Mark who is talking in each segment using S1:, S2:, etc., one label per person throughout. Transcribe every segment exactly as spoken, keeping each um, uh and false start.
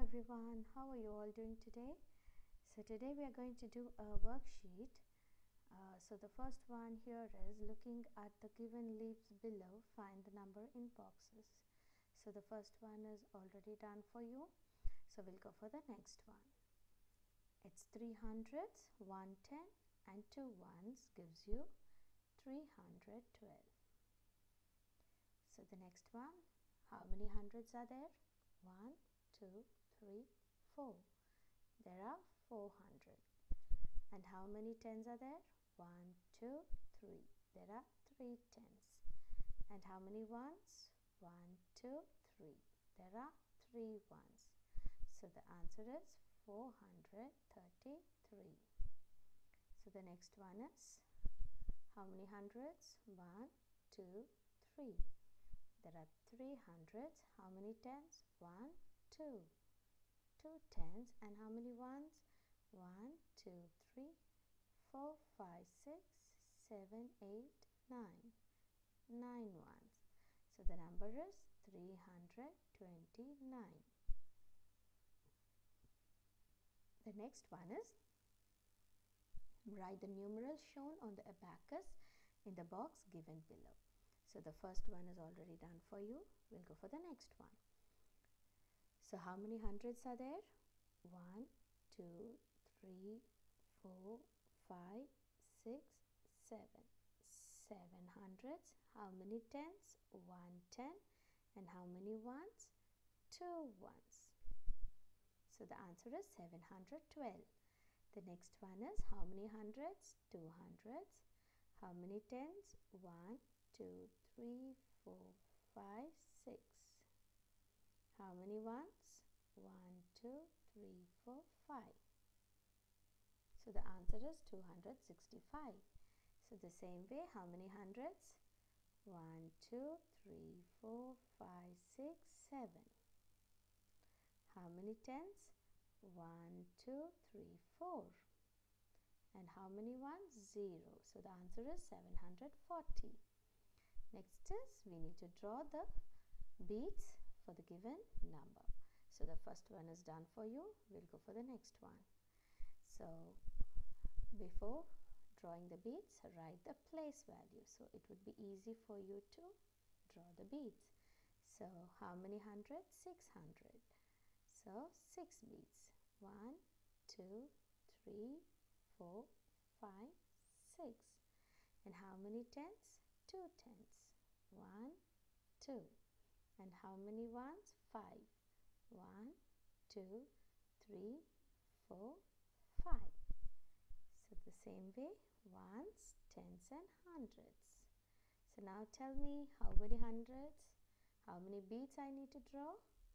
S1: everyone, how are you all doing today? So today we are going to do a worksheet. Uh, so the first one here is looking at the given leaves below, find the number in boxes. So the first one is already done for you. So we'll go for the next one. It's three hundreds, one ten and two ones gives you three hundred twelve. So the next one, how many hundreds are there? one, two, three, four. There are four hundred. And how many tens are there? one, two, three. There are three tens. And how many ones? one, two, three. There are three ones. So the answer is four hundred thirty-three. So the next one is, how many hundreds? one, two, three. There are three hundreds. How many tens? one, two. two tens. And how many ones? one, two, three, four, five, six, seven, eight, nine. nine ones. So the number is three hundred twenty-nine. The next one is, write the numerals shown on the abacus in the box given below. So the first one is already done for you. We'll go for the next one. So how many hundreds are there? one, two, three, four, five, six, seven. seven hundreds. How many tens? one ten. And how many ones? two ones. So the answer is seven hundred twelve. The next one is, how many hundreds? two hundreds. How many tens? one, two, three, four, five, six. How many ones? one, two, three, four, five. So the answer is two hundred sixty-five. So the same way, how many hundreds? one, two, three, four, five, six, seven. How many tens? one, two, three, four. And how many ones? zero. So the answer is seven hundred forty. Next is, we need to draw the beads for the given number. So the first one is done for you. We'll go for the next one. So before drawing the beads, write the place value. So it would be easy for you to draw the beads. So how many hundreds? six hundred. So six beads. one, two, three, four, five, six. And how many tens? two tens. one, two. And how many ones? five. one, two, three, four, five. So the same way, ones, tens and hundreds. So now tell me, how many hundreds? How many beads I need to draw?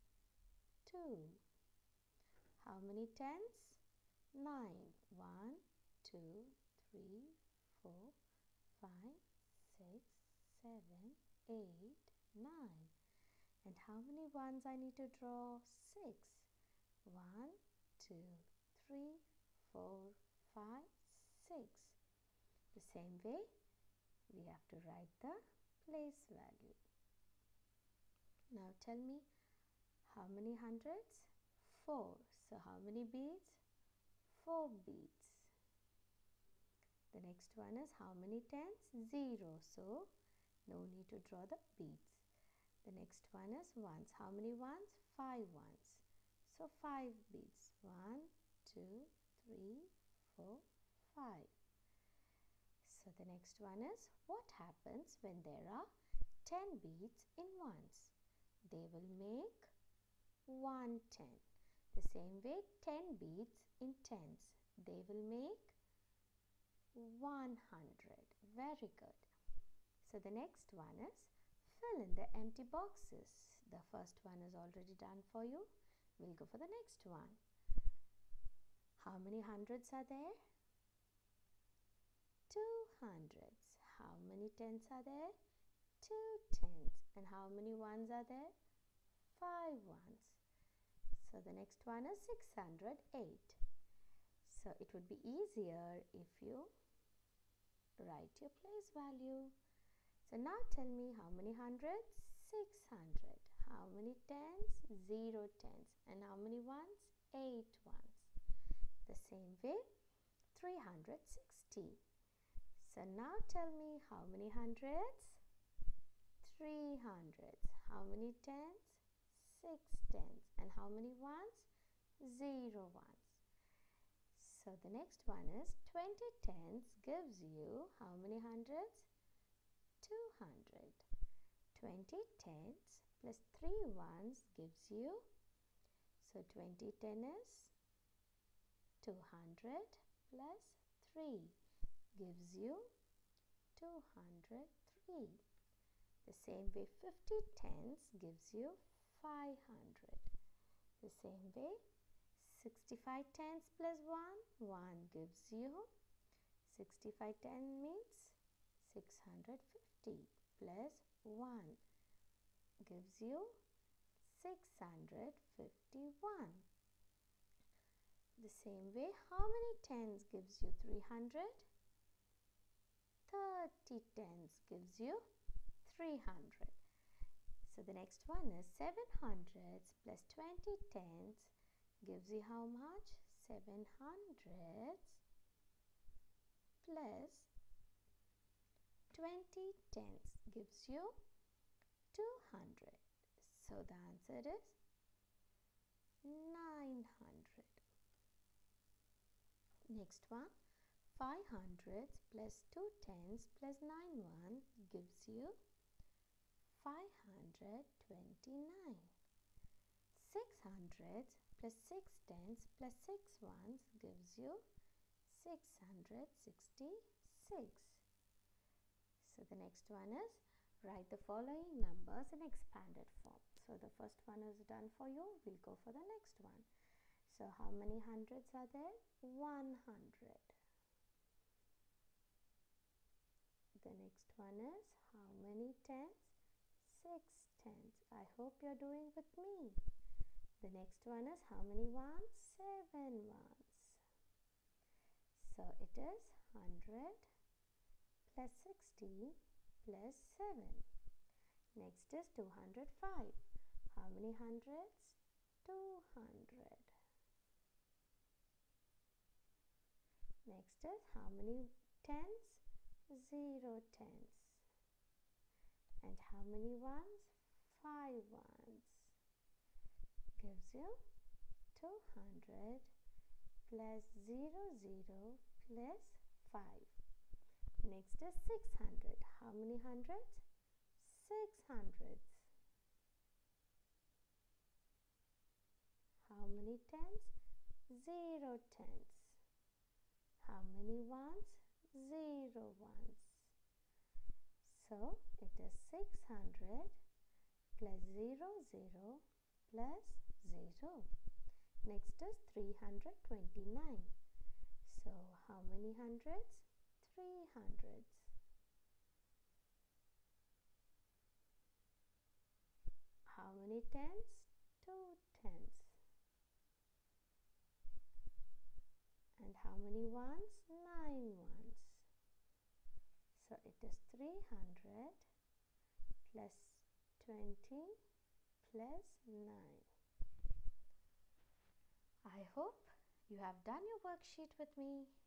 S1: two. How many tens? nine. one, two, three, four, five, six, seven, eight, nine. And how many ones I need to draw? six. one, two, three, four, five, six. The same way, we have to write the place value. Now tell me, how many hundreds? four. So how many beads? four beads. The next one is, how many tens? zero. So no need to draw the beads. The next one is ones. How many ones? five ones. So five beads. one, two, three, four, five. So the next one is, what happens when there are ten beads in ones? They will make one ten. The same way, ten beads in tens. They will make one hundred. Very good. So the next one is, fill in the empty boxes. The first one is already done for you. We'll go for the next one. How many hundreds are there? two hundreds. How many tens are there? two tens. And how many ones are there? five ones. So the next one is six hundred eight. So it would be easier if you write your place value. So now tell me, how many hundreds? six hundred. How many tens? Zero tens. And how many ones? Eight ones. The same way, three hundred sixty. So now tell me how many hundreds? Three hundreds. How many tens? Six tens. And how many ones? Zero ones. So the next one is twenty tens gives you how many hundreds? Two hundred. twenty tens plus three ones gives you, so twenty ten is two hundred plus three gives you two hundred three. The same way fifty tens gives you five hundred. The same way sixty-five tens plus one, one gives you, sixty-five tens means six hundred fifty plus one gives you six hundred fifty-one. The same way, how many tens gives you three hundred? thirty tens gives you three hundred. So the next one is seven hundreds plus twenty tens gives you how much? seven hundreds plus twenty tens gives you two hundred. So the answer is nine hundred. Next one, five hundreds plus two tens plus nine ones gives you five hundred twenty-nine. six hundreds plus six tens plus six ones gives you six hundred sixty-six. So the next one is write the following numbers in expanded form. So the first one is done for you. We'll go for the next one. So how many hundreds are there? one hundred. The next one is how many tens? six tens. I hope you're doing with me. The next one is how many ones? seven ones. So it is one hundred plus sixty plus seven. Next is two hundred five. How many hundreds? two hundred. Next is how many tens? zero tens. And how many ones? five ones. Gives you two hundred plus zero zero plus five. Next is six hundred. How many hundreds? six hundreds. How many tens? zero tens. How many ones? zero ones. So it is six hundred plus zero zero plus zero. Next is three hundred twenty-nine. So how many hundreds? three hundreds. How many tens? two tens. And how many ones? nine ones. So it is three hundred plus twenty plus nine. I hope you have done your worksheet with me.